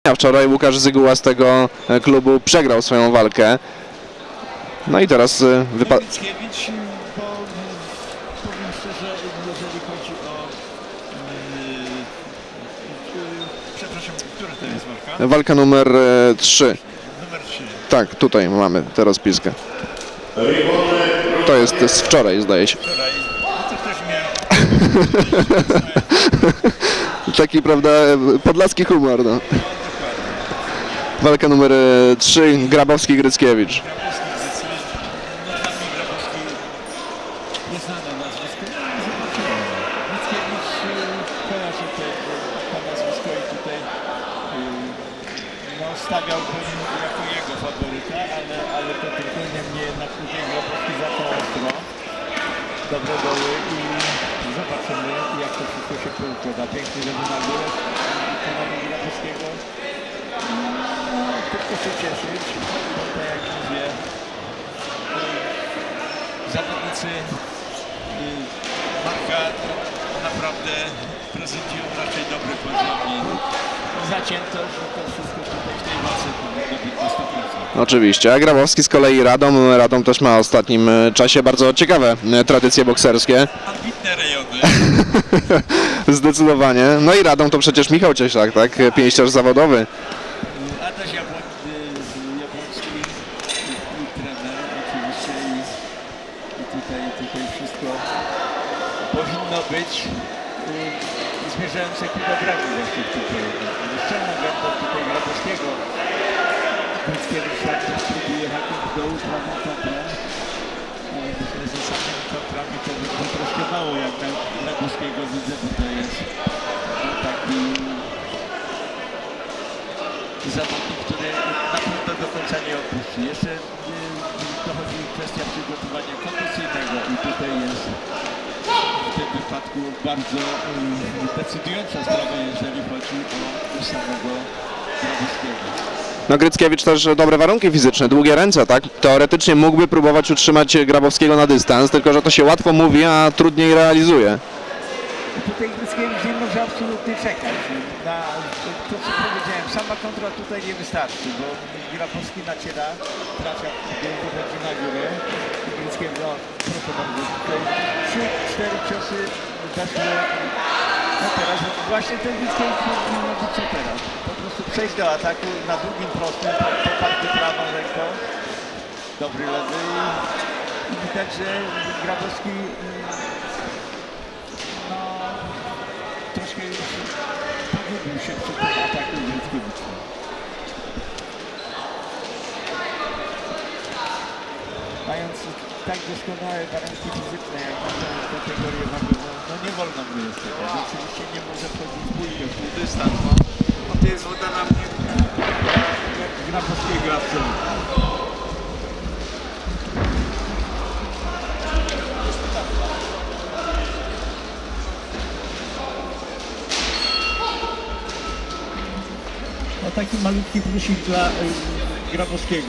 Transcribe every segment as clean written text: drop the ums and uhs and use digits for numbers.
Wczoraj Łukasz Zyguła z tego klubu przegrał swoją walkę. No i teraz wypadł. Mickiewicz, bo powiem szczerze, jeżeli chodzi o... przepraszam, która to jest walka? Walka numer 3. Numer 3. Tak, tutaj mamy tę rozpiskę. To jest z wczoraj, zdaje się. Wczoraj. No to ktoś miał... Taki, prawda, podlaski humor, no. Walka numer 3, Grabowski-Gryckiewicz. No dla mnie Grabowski jest znane nazwisko. Mickiewicz kojarzy to nazwisko i tutaj no, stawiałbym jako jego faworyta, ale to tylko niemniej jednak tutaj Grabowski zaczął ostro. Dobre doły i zobaczymy, jak to wszystko się poukłada. Piękny lewy na górę wykonanie Grabowskiego. Tylko się cieszyć, bo tak jak mówię, zawodnicy Marka naprawdę prezentują raczej dobry poziom i zacięto, że to wszystko tutaj w tej walce powinno być na 100%. Oczywiście, a Grabowski z kolei Radom. Radom też ma w ostatnim czasie bardzo ciekawe tradycje bokserskie. Ambitne rejony. Zdecydowanie. No i Radom to przecież Michał Cieślak, tak? Pięściarz zawodowy. Adaś Jabłoński i trener oczywiście i tutaj wszystko powinno być zmierzające ku dobremu właśnie w tym projekcie. Szczerze gębą tutaj Grabowskiego. Mickiewicz tak próbuje hakiem w dołu prawą kontrą. Ale myślę, że samymi kontrami to by troszkę mało jak na Grabowskiego widzę, bo to jest taki zawodnik, który na pewno do końca nie odpuści. Jeszcze dochodzi kwestia przygotowania kondycyjnego i tutaj jest w tym wypadku bardzo decydująca sprawa, jeżeli chodzi o samego Grabowskiego. No Gryckiewicz też dobre warunki fizyczne, długie ręce, tak? Teoretycznie mógłby próbować utrzymać Grabowskiego na dystans, tylko że to się łatwo mówi, a trudniej realizuje. Tutaj Gryckiewicz nie może absolutnie czekać na to, co powiedziałem. Sama kontra tutaj nie wystarczy, bo Grabowski naciera, trafia, wychodzi na górę. Gryckiewicz, no, proszę bardzo, tutaj 3-4 ciosy weszły. No teraz właśnie ten Gryckiewicz powinien robić co teraz. Po prostu przejść do ataku na długim prostym, poparty prawą ręką. Dobry lewy i widać, że Grabowski troszkę już pogubił się przy tym ataku Gryckiewicza. Mając tak doskonałe warunki fizyczne jak na tę kategorię wagową, no nie wolno mu jest tego. Oczywiście nie może wchodzić w bójkę, w półdystans, bo to jest woda na mnie Grabowskiego absolutnie. No taki malutki plusik dla Grabowskiego.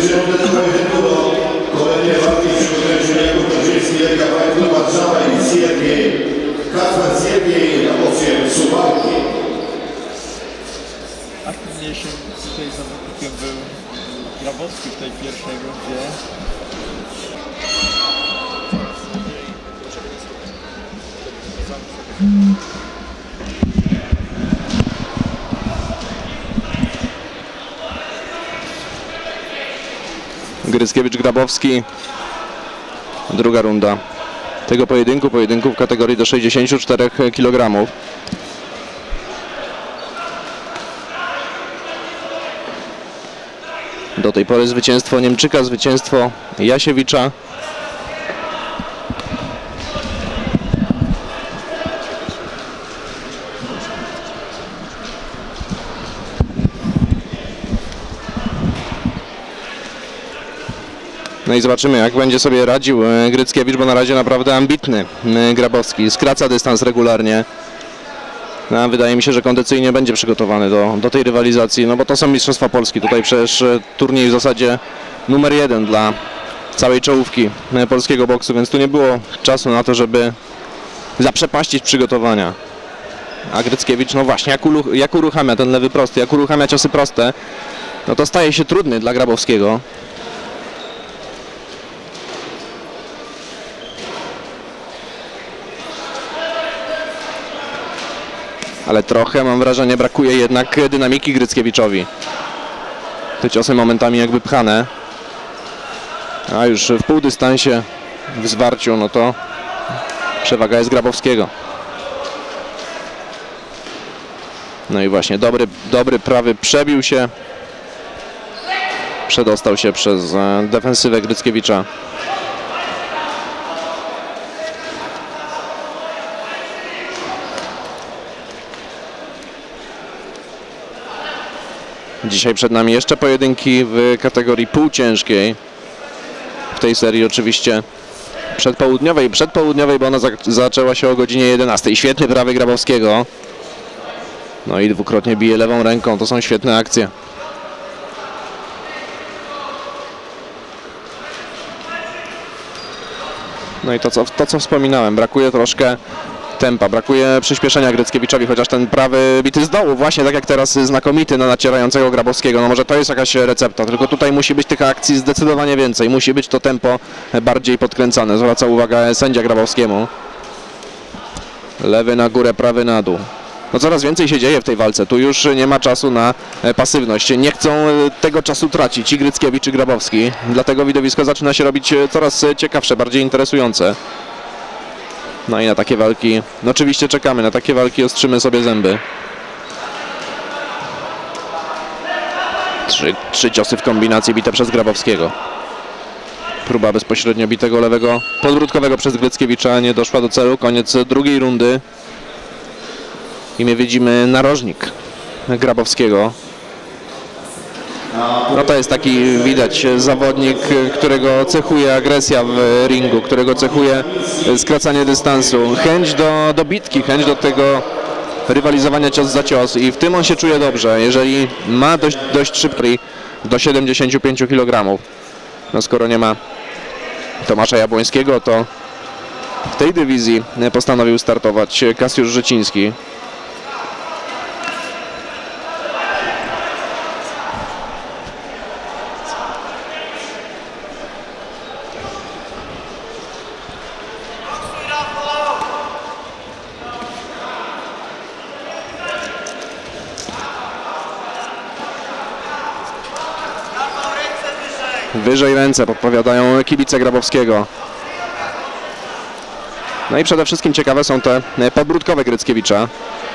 Kolejne walki przygotowania Kotarzyński, Lega Wajdu, Warszawa i Siergiej. Kacper Siergiej na mocy Suwałki. Aktywniejszym tutaj zawodnikiem był Grabowski w tej pierwszej rundzie. Gryckiewicz-Grabowski. Druga runda tego pojedynku w kategorii do 64 kg. Do tej pory zwycięstwo Niemczyka, zwycięstwo Jasiewicza. No i zobaczymy, jak będzie sobie radził Gryckiewicz, bo na razie naprawdę ambitny Grabowski. Skraca dystans regularnie. No, wydaje mi się, że kondycyjnie będzie przygotowany do tej rywalizacji, no bo to są Mistrzostwa Polski. Tutaj przecież turniej w zasadzie numer 1 dla całej czołówki polskiego boksu, więc tu nie było czasu na to, żeby zaprzepaścić przygotowania. A Gryckiewicz, no właśnie, jak uruchamia ten lewy prosty, jak uruchamia ciosy proste, no to staje się trudny dla Grabowskiego. Ale trochę, mam wrażenie, brakuje jednak dynamiki Gryckiewiczowi. Te ciosy momentami jakby pchane. A już w półdystansie, w zwarciu, no to przewaga jest Grabowskiego. No i właśnie, dobry prawy przebił się. Przedostał się przez defensywę Gryckiewicza. Dzisiaj przed nami jeszcze pojedynki w kategorii półciężkiej. W tej serii oczywiście przedpołudniowej, bo ona zaczęła się o godzinie 11. Świetny prawy Grabowskiego. No i dwukrotnie bije lewą ręką. To są świetne akcje. No i to co wspominałem, brakuje troszkę tempa, brakuje przyspieszenia Gryckiewiczowi, chociaż ten prawy bity z dołu, właśnie tak jak teraz znakomity na nacierającego Grabowskiego. No może to jest jakaś recepta, tylko tutaj musi być tych akcji zdecydowanie więcej, musi być to tempo bardziej podkręcane. Zwraca uwagę sędzia Grabowskiemu. Lewy na górę, prawy na dół. No coraz więcej się dzieje w tej walce, tu już nie ma czasu na pasywność. Nie chcą tego czasu tracić i Gryckiewicz i Grabowski, dlatego widowisko zaczyna się robić coraz ciekawsze, bardziej interesujące. No i na takie walki, no oczywiście czekamy, na takie walki ostrzymy sobie zęby. Trzy ciosy w kombinacji bite przez Grabowskiego. Próba bezpośrednio bitego lewego podbródkowego przez Gryckiewicza nie doszła do celu. Koniec drugiej rundy. I my widzimy narożnik Grabowskiego. No to jest taki, widać, zawodnik, którego cechuje agresja w ringu, którego cechuje skracanie dystansu, chęć do bitki, chęć do tego rywalizowania cios za cios i w tym on się czuje dobrze, jeżeli ma dość szybki do 75 kg. No skoro nie ma Tomasza Jabłońskiego, to w tej dywizji postanowił startować Kasiusz Życiński. Wyżej ręce, podpowiadają kibice Grabowskiego. No i przede wszystkim ciekawe są te podbródkowe Gryckiewicza.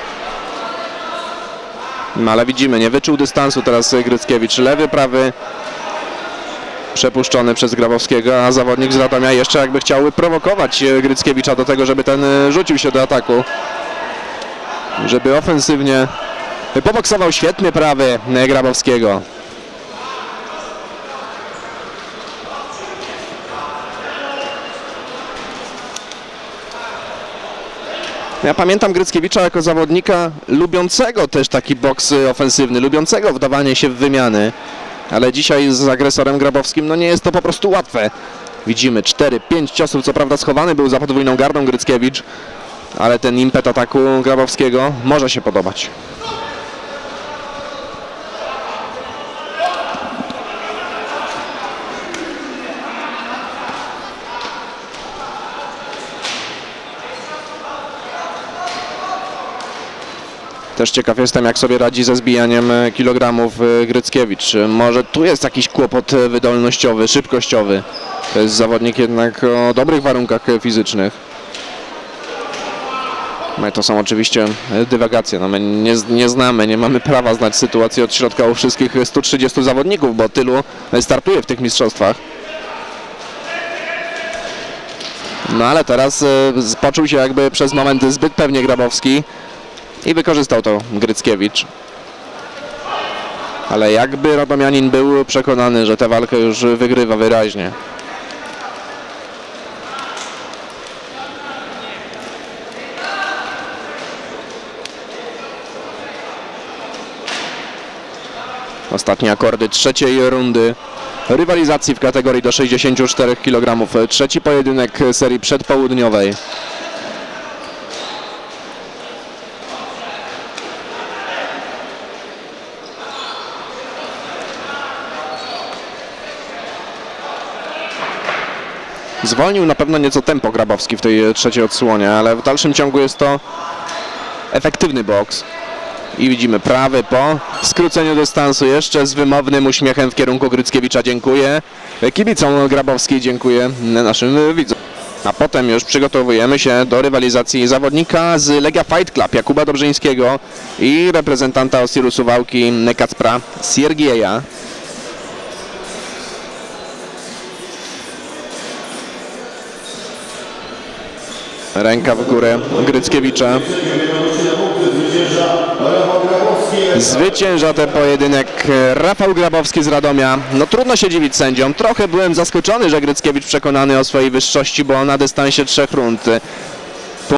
No ale widzimy, nie wyczuł dystansu teraz Gryckiewicz. Lewy, prawy przepuszczony przez Grabowskiego, a zawodnik z Radomia jeszcze jakby chciał prowokować Gryckiewicza do tego, żeby ten rzucił się do ataku. Żeby ofensywnie poboksował. Świetny prawy Grabowskiego. Ja pamiętam Gryckiewicza jako zawodnika lubiącego też taki boks ofensywny, lubiącego wdawanie się w wymiany. Ale dzisiaj z agresorem Grabowskim no nie jest to po prostu łatwe. Widzimy 4-5 ciosów, co prawda schowany był za podwójną gardą Gryckiewicz, ale ten impet ataku Grabowskiego może się podobać. Też ciekaw jestem, jak sobie radzi ze zbijaniem kilogramów Gryckiewicz. Może tu jest jakiś kłopot wydolnościowy, szybkościowy. To jest zawodnik jednak o dobrych warunkach fizycznych. No i to są oczywiście dywagacje. No my nie znamy, nie mamy prawa znać sytuacji od środka u wszystkich 130 zawodników, bo tylu startuje w tych mistrzostwach. No ale teraz poczuł się jakby przez moment zbyt pewnie Grabowski. I wykorzystał to Gryckiewicz. Ale jakby radomianin był przekonany, że tę walkę już wygrywa wyraźnie. Ostatnie akordy trzeciej rundy rywalizacji w kategorii do 64 kg. Trzeci pojedynek serii przedpołudniowej. Zwolnił na pewno nieco tempo Grabowski w tej trzeciej odsłonie, ale w dalszym ciągu jest to efektywny boks. I widzimy prawy po skróceniu dystansu jeszcze z wymownym uśmiechem w kierunku Gryckiewicza. Dziękuję kibicom Grabowskiej, dziękuję naszym widzom. A potem już przygotowujemy się do rywalizacji zawodnika z Legia Fight Club Jakuba Dobrzyńskiego i reprezentanta Osiru Suwałki Kacpra Siergieja. Ręka w górę Gryckiewicza. Zwycięża ten pojedynek Rafał Grabowski z Radomia. No trudno się dziwić sędziom. Trochę byłem zaskoczony, że Gryckiewicz przekonany o swojej wyższości, bo na dystansie 3 rund